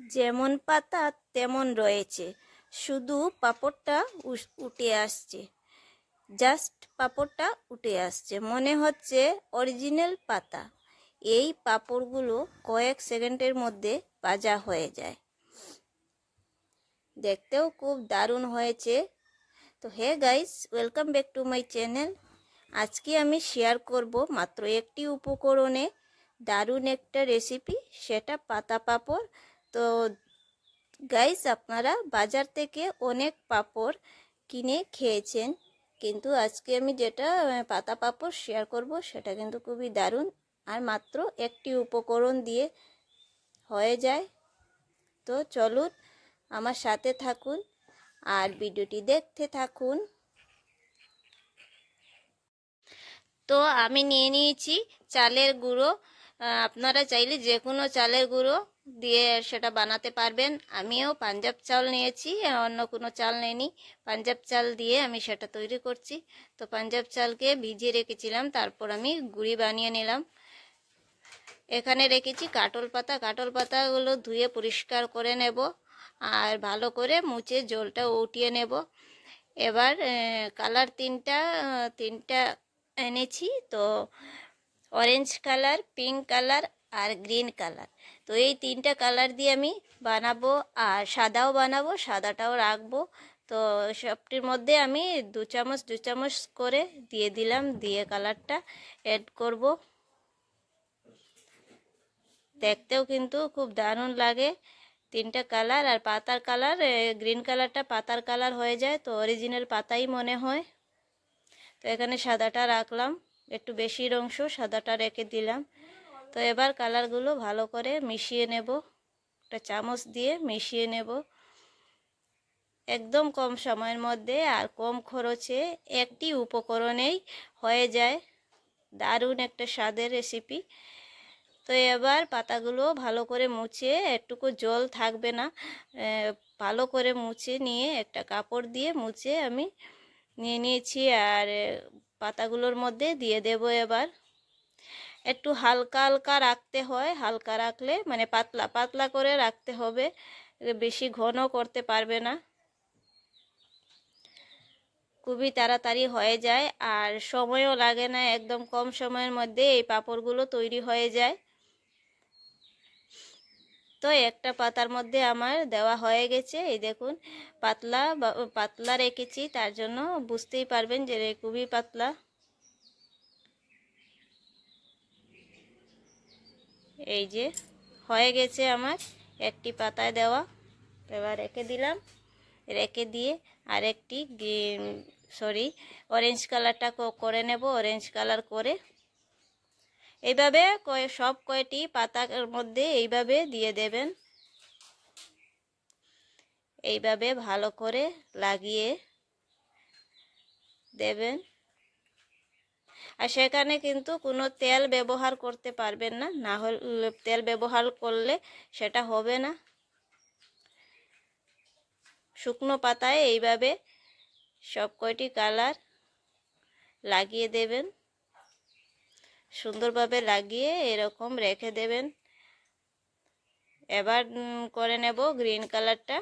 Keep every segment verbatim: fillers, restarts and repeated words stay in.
যেমন পাতা তেমন রয়েছে, শুধু পাঁপড়টা উঠে আসছে। জাস্ট পাঁপড়টা উঠে আসছে, মনে হচ্ছে অরিজিনাল পাতা। এই পাঁপড়গুলো কয়েক সেকেন্ডের মধ্যে ভাজা হয়ে যায়, দেখতেও খুব দারুণ হয়েছে। তো hey guys, welcome back to my channel. আজকে আমি শেয়ার করব মাত্র একটি উপকরণে দারুণ একটা রেসিপি, সেটা পাতা পাঁপড়। তো গাইস, আপনারা বাজার থেকে অনেক পাঁপড় কিনে খেয়েছেন, কিন্তু আজকে আমি যেটা পাতা পাঁপড় শেয়ার করব সেটা কিন্তু খুবই দারুণ, আর মাত্র একটি উপকরণ দিয়ে হয়ে যায়। তো চলুন আমার সাথে থাকুন আর ভিডিওটি দেখতে থাকুন। তো আমি নিয়ে নিয়েছি চালের গুঁড়ো। আপনারা চাইলে যে কোনো চালের গুঁড়ো দিয়ে সেটা বানাতে পারবেন। আমিও পাঞ্জাব চাল নিয়েছি, অন্য কোনো চাল নেইনি। পাঞ্জাব চাল দিয়ে আমি সেটা তৈরি করছি। তো পাঞ্জাব চালকে ভিজিয়ে রেখেছিলাম, তারপর আমি গুঁড়ি বানিয়ে নিলাম। এখানে রেখেছি কাটল পাতা। কাটল পাতাগুলো ধুয়ে পরিষ্কার করে নেব আর ভালো করে মুছে জলটা উঠিয়ে নেব। এবার কালার তিনটা তিনটা এনেছি, তো অরেঞ্জ কালার, পিঙ্ক কালার আর গ্রিন কালার। তো এই তিনটা কালার দিয়ে আমি বানাবো, আর সাদাও বানাবো, সাদাটাও রাখবো। তো সবটির মধ্যে আমি দু চামচ দু চামচ করে দিয়ে দিলাম, দিয়ে কালারটা অ্যাড করব। দেখতেও কিন্তু খুব দারুণ লাগে তিনটা কালার। আর পাতার কালার, গ্রিন কালারটা পাতার কালার হয়ে যায়, তো অরিজিনাল পাতাই মনে হয়। তো এখানে সাদাটা রাখলাম, একটু বেশির অংশ সাদাটা রেখে দিলাম। তো এবার কালারগুলো ভালো করে মিশিয়ে নেব, একটা চামচ দিয়ে মিশিয়ে নেব। একদম কম সময়ের মধ্যে আর কম খরচে একটি উপকরণেই হয়ে যায় দারুণ একটা স্বাদের রেসিপি। তো এবার পাতাগুলো ভালো করে মুছে, একটুকু জল থাকবে না, ভালো করে মুছে নিয়ে একটা কাপড় দিয়ে মুছে আমি নিয়ে নিয়েছি। আর পাতাগুলোর মধ্যে দিয়ে দেব। এবার একটু হালকা হালকা রাখতে হয়, হালকা রাখলে মানে পাতলা পাতলা করে রাখতে হবে, বেশি ঘন করতে পারবে না, খুবই তাড়াতাড়ি হয়ে যায় আর সময়ও লাগে না। একদম কম সময়ের মধ্যে এই পাঁপড়গুলো তৈরি হয়ে যায়। তো একটা পাতার মধ্যে আমার দেওয়া হয়ে গেছে, এই দেখুন পাতলা পাতলা রেখেছি, তার জন্য বুঝতেই পারবেন যে খুবই পাতলা। এই যে হয়ে গেছে আমার একটি পাতায় দেওয়া। এবার রেখে দিলাম, রেখে দিয়ে আরেকটি সরি অরেঞ্জ কালারটা করে নেব। অরেঞ্জ কালার করে এইভাবে কয় সব কয়টি পাতার মধ্যে এইভাবে দিয়ে দেবেন, এইভাবে ভালো করে লাগিয়ে দেবেন। আর সেখানে কিন্তু কোনো তেল ব্যবহার করতে পারবেন না, না হলে তেল ব্যবহার করলে সেটা হবে না। শুকনো পাতায় এইভাবে সব কয়টি কালার লাগিয়ে দেবেন, সুন্দরভাবে লাগিয়ে এরকম রেখে দেবেন। এবার করে নেব গ্রিন কালারটা।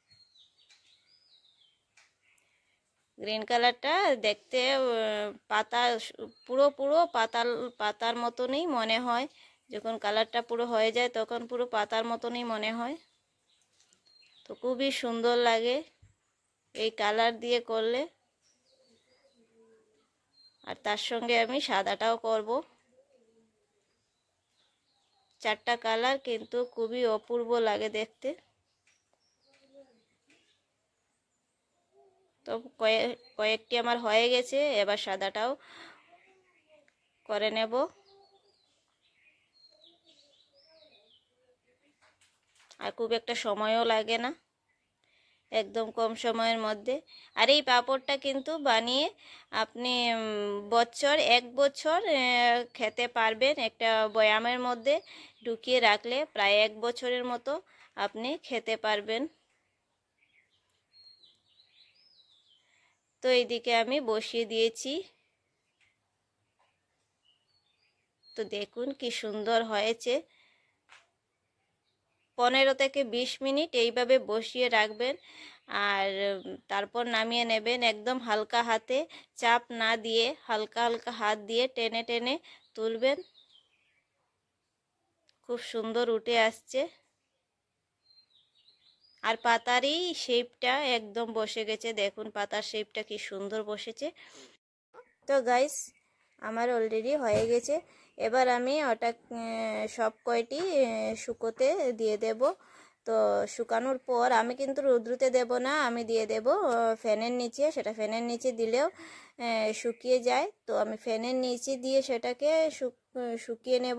গ্রিন কালারটা দেখতে পাতা পুরো পুরো পাতার পাতার মতনই মনে হয়, যখন কালারটা পুরো হয়ে যায় তখন পুরো পাতার মতনই মনে হয়। তো খুবই সুন্দর লাগে এই কালার দিয়ে করলে। আর তার সঙ্গে আমি সাদাটাও করব। চারটা কালার কিন্তু খুবই অপূর্ব লাগে দেখতে। তো কয়েকটি আমার হয়ে গেছে, এবার সাদাটাও করে নেব। আর খুব একটা সময়ও লাগে না, একদম কম সময়ের মধ্যে। আর এই পাঁপড়টা কিন্তু বানিয়ে আপনি বছর এক বছর খেতে পারবেন, একটা বয়ামের মধ্যে ঢুকিয়ে রাখলে প্রায় এক বছরের মতো আপনি খেতে পারবেন। তো এইদিকে আমি বসিয়ে দিয়েছি। তো দেখুন কি সুন্দর হয়েছে। পনেরো থেকে বিশ মিনিট এইভাবে বসিয়ে রাখবেন। আর তারপর নামিয়ে নেবেন। একদম হালকা হাতে, চাপ না দিয়ে হালকা হালকা হাত দিয়ে টেনে টেনে তুলবেন। খুব সুন্দর উঠে আসছে। আর পাতারই শেপটা একদম বসে গেছে, দেখুন পাতার শেপটা কি সুন্দর বসেছে। তো গাইস, আমার অলরেডি হয়ে গেছে। এবার আমি ওটা সব কয়টি শুকোতে দিয়ে দেব। তো শুকানোর পর আমি কিন্তু রৌদ্রতে দেব না, আমি দিয়ে দেব ফ্যানের নিচে। সেটা ফ্যানের নিচে দিলেও শুকিয়ে যায়। তো আমি ফ্যানের নিচে দিয়ে সেটাকে শুকিয়ে নেব।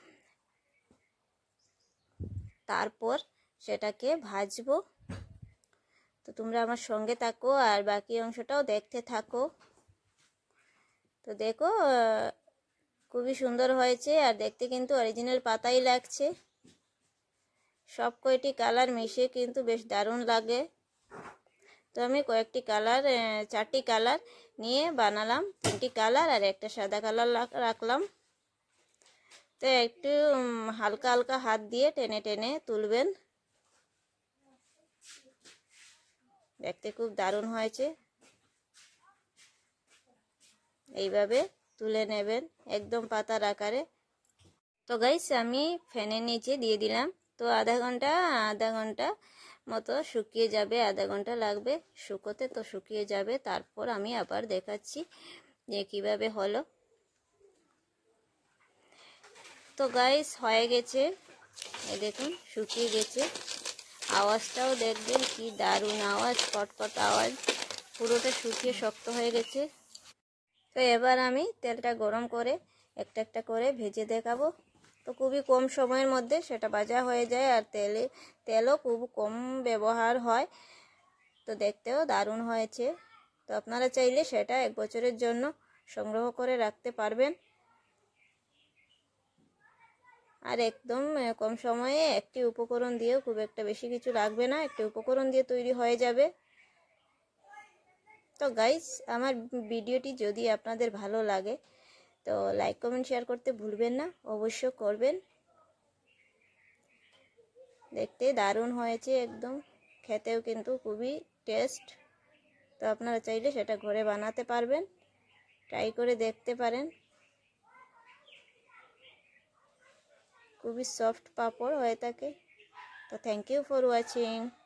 তারপর সেটাকে ভাজবো। তো তোমরা আমার সঙ্গে থাকো আর বাকি অংশটাও দেখতে থাকো। তো দেখো, খুবই সুন্দর হয়েছে আর দেখতে কিন্তু অরিজিনাল পাতাই লাগছে। সব কয়টি কালার মিশিয়ে কিন্তু বেশ দারুণ লাগে। তো আমি কয়েকটি কালার, চারটি কালার নিয়ে বানালাম। তিনটি কালার আর একটা সাদা কালার রাখলাম। তো একটু হালকা হালকা হাত দিয়ে টেনে টেনে তুলবেন। দেখতে খুব দারুণ হয়েছে। এইভাবে তুলে নেবেন একদম পাতার আকারে। তো গাইস, আমি ফ্যানের নিচে দিয়ে দিলাম। তো আধা ঘন্টা আধা ঘন্টা মতো শুকিয়ে যাবে, আধা ঘন্টা লাগবে শুকোতে। তো শুকিয়ে যাবে, তারপর আমি আবার দেখাচ্ছি যে কিভাবে হলো। তো গাইস, হয়ে গেছে, এই দেখুন শুকিয়ে গেছে। আওয়াজটাও দেখবেন কি দারুণ আওয়াজ, কটকট আওয়াজ। পুরোটা শুকিয়ে শক্ত হয়ে গেছে। তো এবার আমি তেলটা গরম করে একটা একটা করে ভেজে দেখাবো। তো খুবই কম সময়ের মধ্যে সেটা ভাজা হয়ে যায় আর তেলে তেলও খুব কম ব্যবহার হয়। তো দেখতেও দারুণ হয়েছে। তো আপনারা চাইলে সেটা এক বছরের জন্য সংগ্রহ করে রাখতে পারবেন। আর একদম কম সময়ে একটি উপকরণ দিয়েও, খুব একটা বেশি কিছু লাগবে না, একটি উপকরণ দিয়ে তৈরি হয়ে যাবে। তো গাইস, আমার ভিডিওটি যদি আপনাদের ভালো লাগে তো লাইক কমেন্ট শেয়ার করতে ভুলবেন না, অবশ্য করবেন। দেখতে দারুণ হয়েছে একদম, খেতেও কিন্তু খুবই টেস্ট। তো আপনারা চাইলে সেটা ঘরে বানাতে পারবেন, ট্রাই করে দেখতে পারেন। খুবই সফট পাঁপড় হয়ে থাকে। তো থ্যাংক ইউ ফর ওয়াচিং।